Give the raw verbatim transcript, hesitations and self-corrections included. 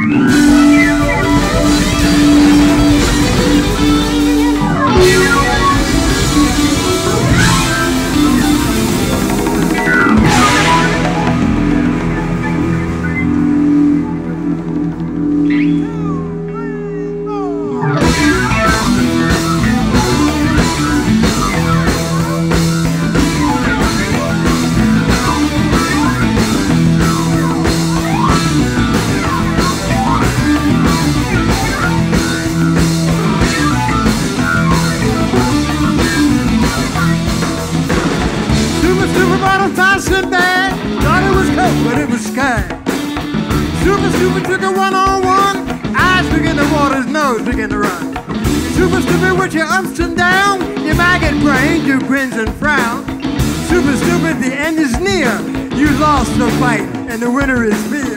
But it was sky. Super, super took a one-on-one. Eyes begin to water, his nose began to run. Super stupid with your ups and downs, your maggot brain, your grins and frowns. Super stupid, the end is near. You lost the fight, and the winner is fear.